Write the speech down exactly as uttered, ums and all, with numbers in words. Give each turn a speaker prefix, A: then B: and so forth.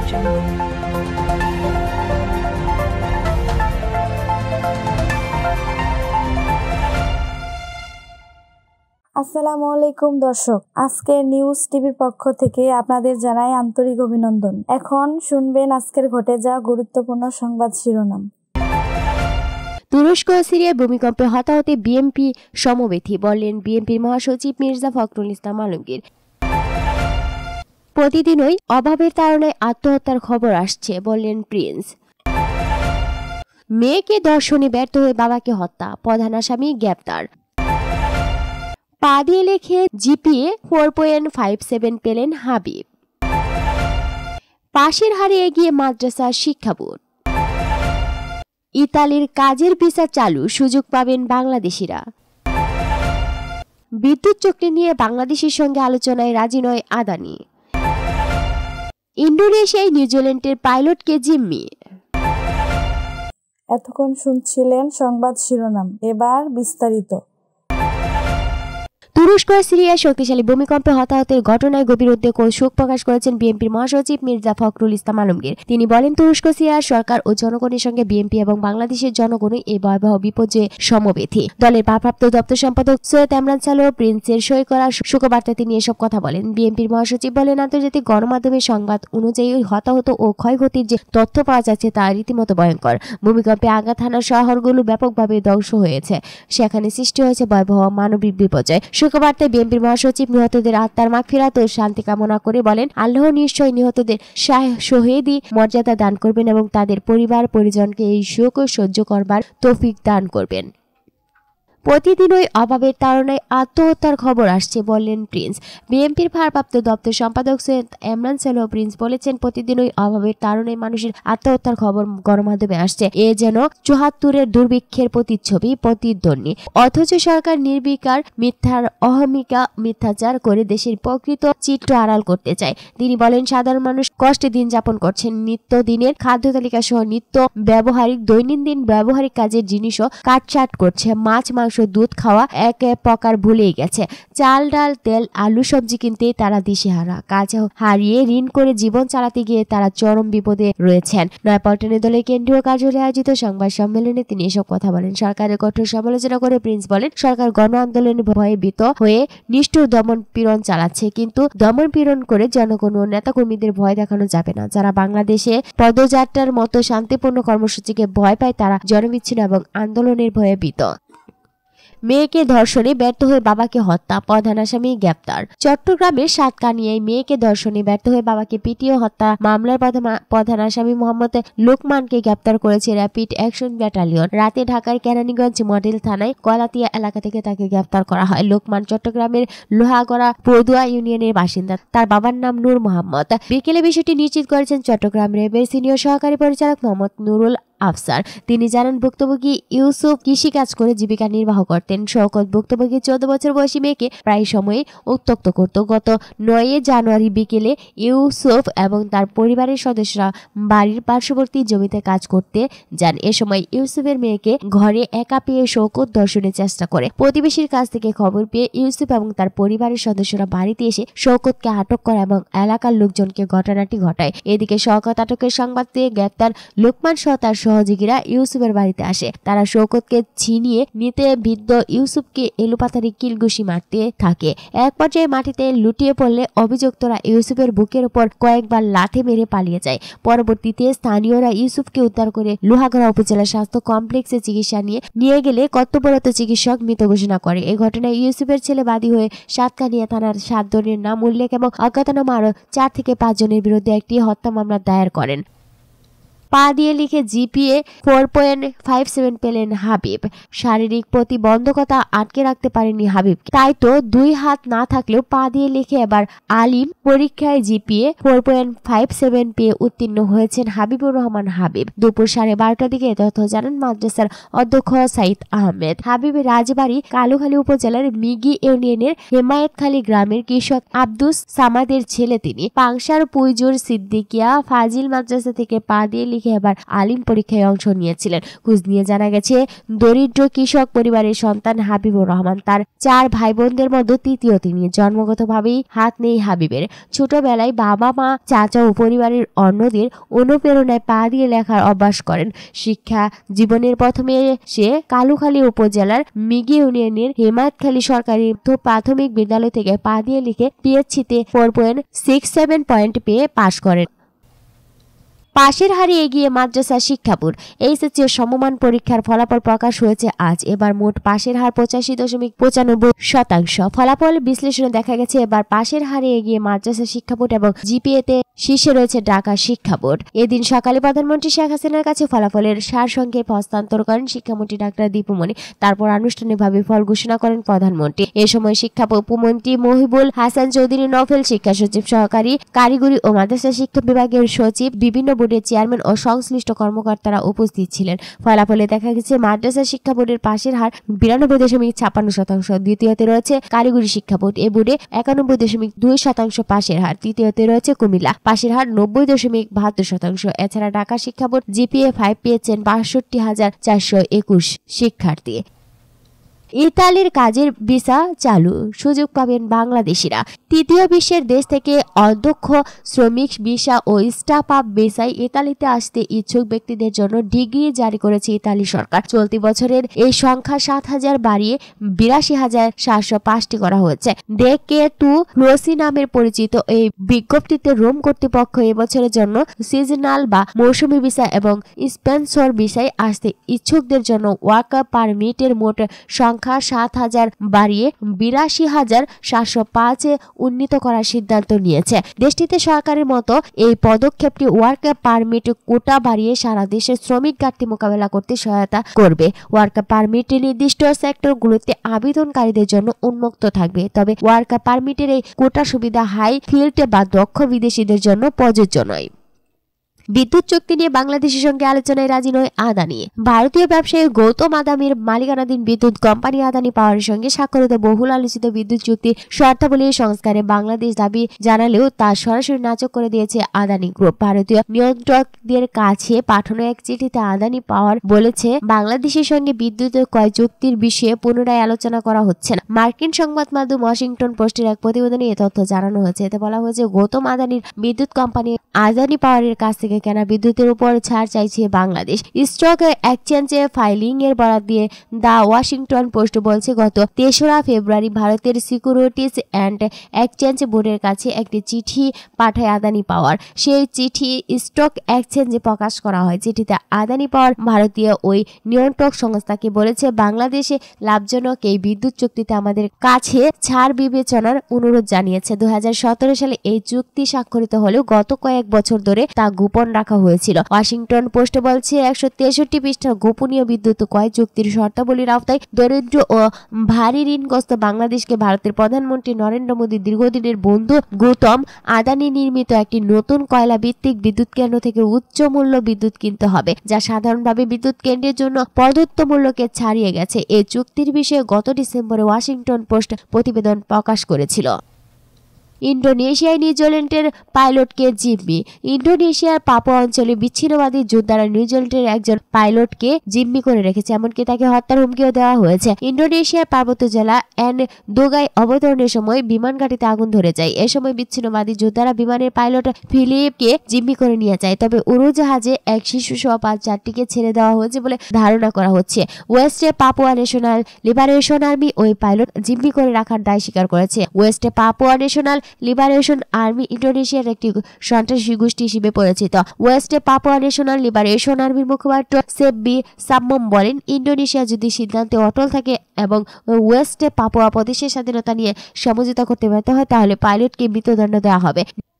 A: আসসালামু আলাইকুম দর্শক, আজকে নিউজ টিভির পক্ষ থেকে আপনাদের জানাই আন্তরিক অভিনন্দন। এখন শুনবেন আজকের ঘটে যাওয়া গুরুত্বপূর্ণ সংবাদ শিরোনাম।
B: তুরস্ক ও সিরিয়ায় ভূমিকম্পে হতাহতে বিএনপি সমবেথী, বললেন বিএনপির মহাসচিব মির্জা ফখরুল ইসলাম আলমগীর। প্রতিদিনই অভাবের তাড়নায় আত্মহত্যার খবর আসছে, বললেন প্রিন্স। মেয়েকে ধর্ষণে ব্যর্থ হয়ে বাবাকে হত্যা, প্রধান আসামি গ্রেপ্তার। পা দিয়ে লেখে GPA four point five seven পেলেন হাবিব। পাশের হারে এগিয়ে মাদ্রাসার শিক্ষা বোর্ড। ইতালির কাজের ভিসা চালু, সুযোগ পাবেন বাংলাদেশিরা। বিদ্যুৎ চুক্তি নিয়ে বাংলাদেশের সঙ্গে আলোচনায় রাজি নয় আদানি। ইন্দোনেশিয়ায় নিউজিল্যান্ডের পাইলটকে জিম্মি।
A: এতক্ষণ শুনছিলেন সংবাদ শিরোনাম, এবার বিস্তারিত।
B: তুরস্ক ও সিরিয়ায় শক্তিশালী ভূমিকম্পে হতাহতের ঘটনায় গভীর উদ্বেগ ও শোক প্রকাশ করেছেন বিএনপির মহাসচিব মির্জা ফখরুল ইসলাম আলমগীর। তিনি বলেন, তুরস্ক সিরিয়ার সরকার ও জনগণের সঙ্গে বিএনপি এবং বাংলাদেশের জনগণই এই ভয়াবহ বিপর্যয়ে সমবেথী। দলের ভারপ্রাপ্ত দপ্তর সম্পাদক সৈয়দ এমরান সালেহ প্রিন্সের সই করা শোকবার্তায় তিনি এসব কথা বলেন। বিএনপির মহাসচিব বলেন, আন্তর্জাতিক গণমাধ্যমের সংবাদ অনুযায়ী হতাহত ও ক্ষয়ক্ষতির যে তথ্য পাওয়া যাচ্ছে তা রীতিমতো ভয়ঙ্কর। ভূমিকম্পে আঘাত হানা শহরগুলো ব্যাপকভাবে ধ্বংস হয়েছে, সেখানে সৃষ্টি হয়েছে ভয়াবহ মানবিক বিপর্যয়। শোকবার্তায় বিএনপির মহাসচিব নিহতদের আত্মার মাগফিরাত ও শান্তি কামনা করে বলেন, আল্লাহ নিশ্চয় নিহতদের শহীদি মর্যাদা দান করবেন এবং তাদের পরিবার পরিজনকে এই শোক সহ্য করবার তৌফিক দান করবেন। প্রতিদিনই অভাবের তাড়নায় আত্মহত্যার খবর আসছে, বললেন প্রিন্স। বিএনপির ভারপ্রাপ্ত দপ্তর সম্পাদক সৈয়দ এমরান সালেহ প্রিন্স বলেছেন, প্রতিদিনই অভাবের তাড়নায় মানুষের আত্মহত্যার খবর গণমাধ্যমে আসছে। এ যেন চুয়াত্তরের দুর্ভিক্ষের প্রতিচ্ছবি, প্রতিধ্বনি। অথচ সরকার নির্বিকার মিথ্যার অহমিকা মিথ্যাচার করে দেশের প্রকৃত চিত্র আড়াল করতে চায়। তিনি বলেন, সাধারণ মানুষ কষ্টে দিন যাপন করছেন। নিত্য দিনের খাদ্য তালিকা সহ নিত্য ব্যবহারিক দৈনন্দিন ব্যবহারিক কাজের জিনিসও কাটছাট করছে। মাছ মাংস দুধ খাওয়া এক প্রকার ভুলেই গেছে। চাল ডাল তেল আলু সবজি কিনতে তারা দিশেহারা। কাজ হারিয়ে ঋণ করে জীবন চালাতে গিয়ে তারা চরম বিপদে রয়েছেন। নয়াপল্টনে দলের কেন্দ্রীয় কার্যালয়ে আয়োজিত সংবাদ সম্মেলনে তিনি এসব কথা বলেন। সরকারের কঠোর সমালোচনা করে প্রিন্স বলেন, সরকার গণ আন্দোলনে ভয়ে ভীত হয়ে নিষ্ঠুর দমন পীড়ন চালাচ্ছে, কিন্তু দমন পীড়ন করে জনগণ ও নেতাকর্মীদের ভয় দেখানো যাবে না। যারা বাংলাদেশে পদযাত্রার মতো শান্তিপূর্ণ কর্মসূচিকে ভয় পায় তারা জনবিচ্ছিন্ন এবং আন্দোলনের ভয়ে ভীত। মেয়েকে ধর্ষণে ব্যর্থ হয়ে বাবাকে হত্যা, প্রধান আসামি গ্রেপ্তার। চট্টগ্রামের সাতকানিয়ায় মেয়েকে ধর্ষণে ব্যর্থ হয়ে বাবাকে পিটিয়ে হত্যা মামলার প্রধান আসামি মোহাম্মদ লোকমানকে গ্রেপ্তার করেছে র্যাপিড অ্যাকশন ব্যাটালিয়ন। রাতে ঢাকার কেরানীগঞ্জ মডেল থানায় কলাতিয়া এলাকা থেকে তাকে গ্রেপ্তার করা হয়। লোকমান চট্টগ্রামের লোহাগড়া পড়ুয়া ইউনিয়নের বাসিন্দা। তার বাবার নাম নূর মোহাম্মদ। বিকেলে বিষয়টি নিশ্চিত করেছেন চট্টগ্রাম র্যাবের সিনিয়র সহকারী পরিচালক মোহাম্মদ নুরুল আফসার। তিনি জানান, ভুক্তভোগী ইউসুফ কৃষিকাজ করে জীবিকা নির্বাহ করতেন। শওকত ভুক্তভোগী চৌদ্দ বছর বয়সী মেয়েকে প্রায় সময়ে উত্ত্যক্ত করত। গত নয় জানুয়ারি বিকেলে ইউসুফ এবং তার পরিবারের সদস্যরা বাড়ির পার্শ্ববর্তী জমিতে কাজ করতে যান। এ সময় ইউসুফের মেয়েকে ঘরে একা পেয়ে শওকত ধর্ষণের চেষ্টা করে। প্রতিবেশীর কাছ থেকে খবর পেয়ে ইউসুফ এবং তার পরিবারের সদস্যরা বাড়িতে এসে শওকতকে আটক করে এবং এলাকার লোকজনকে ঘটনাটি ঘটায়। এদিকে শওকত আটকের সংবাদ পেয়ে গ্রেপ্তার লোকমান সহ তার সহযোগীরা ইউসুফের বাড়িতে আসে। তারা শওকতকে ছিনিয়ে নিতে বিদ্ধ ইউসুফকে এলোপাতাড়ি কিলঘুষি মারতে থাকে। এক পর্যায়ে মাটিতে লুটিয়ে পড়লে অভিযুক্তরা ইউসুফের বুকের উপর কয়েকবার লাথি মেরে পালিয়ে যায়। পরবর্তীতে স্থানীয়রা ইউসুফকে উদ্ধার করে লোহাগড়া উপজেলা স্বাস্থ্য কমপ্লেক্সে চিকিৎসা নিয়ে নিয়ে গেলে কর্তব্যরত চিকিৎসক মৃত ঘোষণা করে। এই ঘটনায় ইউসুফের ছেলে বাদী হয়ে সাতকানিয়া থানার সাত জনের নাম উল্লেখ এবং অজ্ঞাতনামা আরো চার থেকে পাঁচ জনের বিরুদ্ধে একটি হত্যা মামলা দায়ের করেন। পা দিয়ে লিখে GPA four point five seven পেলেন হাবিব। শারীরিক প্রতিবন্ধকতা আটকে রাখতে পারেনি হাবিব, তাই তো দুই হাত না থাকলেও পা দিয়ে লিখে এবার আলিম পরীক্ষায় GPA four point five seven পেয়ে উত্তীর্ণ হয়েছেন হাবিবুর রহমান হাবিব। দুপুর সাড়ে বারোটার দিকে তথ্য জানান মাদ্রাসার অধ্যক্ষ সাইদ আহমেদ। হাবিবের রাজবাড়ী কালুখালী উপজেলার মিগি ইউনিয়নের হেমায়েতখালী গ্রামের কৃষক আব্দুস সামাদের ছেলে তিনি। পাংশার পুইজুর সিদ্দিকিয়া ফাজিল মাদ্রাসা থেকে পা দিয়ে লিখে এবার আলিম পরীক্ষায় অংশ নিয়েছিলেন। খোঁজ নিয়ে জানা গেছে, দরিদ্র কৃষক পরিবারের সন্তান হাবিবুর রহমান তার চার ভাই বোনদের মধ্যে তৃতীয় তিনি। জন্মগতভাবেই হাত নেই হাবিবের। ছোটবেলায় বাবা মা চাচা ও পরিবারের অন্যদের অনুপ্রেরণায় পা দিয়ে লেখার অভ্যাস করেন। শিক্ষা জীবনের প্রথমে সে কালুখালী উপজেলার মিগি ইউনিয়নের হেমায়তখালী সরকারি প্রাথমিক বিদ্যালয় থেকে পা দিয়ে লিখে পিএইচসিতে four point six seven point পেয়ে পাশ করেন। পাশের হারে এগিয়ে মাদ্রাসা শিক্ষা বোর্ড। এইচএসসি ও সমমান পরীক্ষার ফলাফল প্রকাশ হয়েছে আজ। এবার মোট পাশের হার পঁচাশি দশমিক পঁচানব্বই শতাংশ। ফলাফল বিশ্লেষণে দেখা গেছে, এবার পাশের হারে এগিয়ে মাদ্রাসা শিক্ষা বোর্ড এবং জিপিএতে শীর্ষে রয়েছে ঢাকা শিক্ষা বোর্ড। এদিন সকালে প্রধানমন্ত্রী শেখ হাসিনার কাছে ফলাফলের সারসংক্ষেপ হস্তান্তর করেন শিক্ষামন্ত্রী ডাক্তার দীপুমণি। তারপর আনুষ্ঠানিকভাবে ফল ঘোষণা করেন প্রধানমন্ত্রী। এ সময় শিক্ষা উপমন্ত্রী মহিবুল হাসান চৌধুরী নফেল, শিক্ষা সচিব, সহকারী কারিগরি ও মাদ্রাসা শিক্ষা বিভাগের সচিব, বিভিন্ন বোর্ডের চেয়ারম্যান ও সংশ্লিষ্ট কর্মকর্তারা উপস্থিত ছিলেন। ফলাফলে দেখা গেছে, মাদ্রাসা শিক্ষা বোর্ডের পাশের হার বিরানব্বই দশমিক ছাপ্পান্ন শতাংশ। দ্বিতীয়তে রয়েছে কারিগরি শিক্ষা বোর্ড। এ বোর্ডে একানব্বই দশমিক দুই শতাংশ পাশের হার। তৃতীয়তে রয়েছে কুমিল্লা, পাশের হার নব্বই দশমিক বাহাত্তর শতাংশ। এছাড়া ঢাকা শিক্ষা বোর্ড জিপিএ ফাইভ পেয়েছেন বাষট্টি হাজার চারশো একুশ শিক্ষার্থী। ইতালির কাজের ভিসা চালু, সুযোগ পাবেন বাংলাদেশিরা। তৃতীয় বিশ্বের দেশ থেকে অদক্ষ শ্রমিক ভিসা ও স্টাফ আপ ভিসায় ইতালিতে আসতে ইচ্ছুক ব্যক্তিদের জন্য ডিগ্রি জারি করেছে ইতালি সরকার। চলতি বছরের এই সংখ্যা সাত হাজার বাড়িয়ে বিরাশি হাজার সাতশো পাঁচটি করা হয়েছে। দেখে টু ফ্লোসি নামের পরিচিত এই বিজ্ঞপ্তিতে রোম কর্তৃপক্ষ এবছরের জন্য সিজনাল বা মৌসুমী ভিসা এবং স্পেন্সর ভিসায় আসতে ইচ্ছুকদের জন্য ওয়ার্ক পারমিটের মোট সংখ্যা সাত হাজার বাড়িয়ে বিরাশি হাজার সাতশো পাঁচে উন্নীত করার সিদ্ধান্ত নিয়েছে। দেশটিতে সরকারের মতো এই পদক্ষেপটি ওয়ার্ক পারমিট কোটা বাড়িয়ে সারা দেশে শ্রমিক ঘাটতি মোকাবেলা করতে সহায়তা করবে। ওয়ার্ক পারমিট নির্দিষ্ট সেক্টরগুলোতে আবেদনকারীদের জন্য উন্মুক্ত থাকবে, তবে ওয়ার্ক পারমিটের এই কোটা সুবিধা হাই ফিল্ড বা দক্ষ বিদেশিদের জন্য প্রযোজ্য নয়। বিদ্যুৎ চুক্তি নিয়ে বাংলাদেশের সঙ্গে আলোচনায় রাজি নয় আদানি। ভারতীয় ব্যবসায়ী গৌতম আদানির মালিকানাধীন বিদ্যুৎ কোম্পানি আদানি পাওয়ারের সঙ্গে স্বাক্ষরিত বহুল আলোচিত বিদ্যুৎ চুক্তির শর্তাবলী সংস্কারে বাংলাদেশ দাবি জানালেও তা সরাসরি নাকচ করে দিয়েছে আদানি গ্রুপ। ভারতীয় নিয়ন্ত্রকদের কাছে পাঠানো এক চিঠিতে আদানি পাওয়ার বলেছে, বাংলাদেশের সঙ্গে বিদ্যুৎ ক্রয় চুক্তির বিষয়ে পুনরায় আলোচনা করা হচ্ছে না। মার্কিন সংবাদ মাধ্যম ওয়াশিংটন পোস্টের এক প্রতিবেদনে এ তথ্য জানানো হয়েছে। এতে বলা হয়েছে, গৌতম আদানির বিদ্যুৎ কোম্পানি আদানি পাওয়ারের কাছ থেকে কেনা বিদ্যুতের উপর ছাড় চাইছে বাংলাদেশ। স্টক এক্সচেঞ্জে ফাইলিং এর বরাত দিয়ে দা ওয়াশিংটন পোস্ট বলছে, গত তেসরা ফেব্রুয়ারি ভারতের সিকিউরিটিজ অ্যান্ড এক্সচেঞ্জ বোর্ডের কাছে একটি চিঠি পাঠায় আদানি পাওয়ার। সেই চিঠি স্টক এক্সচেঞ্জে প্রকাশ করা হয়। চিঠিতে আদানি পাওয়ার ভারতীয় ওই নিয়ন্ত্রক সংস্থাকে বলেছে, বাংলাদেশে লাভজনক এই বিদ্যুৎ চুক্তিতে আমাদের কাছে ছাড় বিবেচনার অনুরোধ জানিয়েছে। দুই হাজার সতেরো সালে এই চুক্তি স্বাক্ষরিত হলেও গত কয়েক বছর ধরে তা গোপন রাখা হয়েছিল। ওয়াশিংটন পোস্ট বলছে, একশো তেষট্টি পৃষ্ঠার গোপনীয় বিদ্যুৎ ক্রয় চুক্তির শর্তাবলীর আওতায় দরিদ্র ও ভারী ঋণগ্রস্ত বাংলাদেশকে ভারতের প্রধানমন্ত্রী নরেন্দ্র মোদী দীর্ঘদিনের বন্ধু গৌতম আদানি নির্মিত একটি নতুন কয়লা ভিত্তিক বিদ্যুৎ কেন্দ্র থেকে উচ্চ মূল্য বিদ্যুৎ কিনতে হবে, যা সাধারণভাবে বিদ্যুৎ কেন্দ্রের জন্য প্রদত্ত মূল্যকে ছাড়িয়ে গেছে। এই চুক্তির বিষয়ে গত ডিসেম্বরে ওয়াশিংটন পোস্ট প্রতিবেদন প্রকাশ করেছিল। ইন্দোনেশিয়ায় নিউজিল্যান্ডের পাইলটকে জিম্মি। ইন্দোনেশিয়ার পাপুয়া অঞ্চলে বিচ্ছিন্নবাদী যোদ্ধারা নিউজিল্যান্ডের একজন পাইলটকে জিম্মি করে রেখেছে, এমনকি তাকে হত্যার হুমকিও দেওয়া হয়েছে। ইন্দোনেশিয়ার পার্বত্য জেলা এন দোগায় অবতরণের সময় বিমান ঘাঁটিতে আগুন ধরে যায়। এ সময় বিচ্ছিন্নবাদী যোদ্ধারা বিমানের পাইলট ফিলিপকে জিম্মি করে নিয়ে যায়, তবে উড়োজাহাজে এক শিশু সহ পাঁচ যাত্রীকে ছেড়ে দেওয়া হয়েছে বলে ধারণা করা হচ্ছে। ওয়েস্টে পাপুয়া ন্যাশনাল লিবারেশন আর্মি ওই পাইলট জিম্মি করে রাখার দায় স্বীকার করেছে। ওয়েস্টে পাপুয়া ন্যাশনাল লিবারেশন আর্মি ইন্দোনেশিয়ার একটি সন্ত্রাসী গোষ্ঠী হিসেবে পরিচিত। ওয়েস্টে পাপুয়া ন্যাশনাল লিবারেশন আর্মির মুখপাত্র সেব্বি সাম্মম বলেন, ইন্দোনেশিয়া যদি সিদ্ধান্তে অটল থাকে এবং ওয়েস্টে পাপুয়া প্রদেশের স্বাধীনতা নিয়ে সমঝোতা করতে ব্যর্থ হয়, তাহলে পাইলটকে মৃত্যুদণ্ড দেওয়া হবে।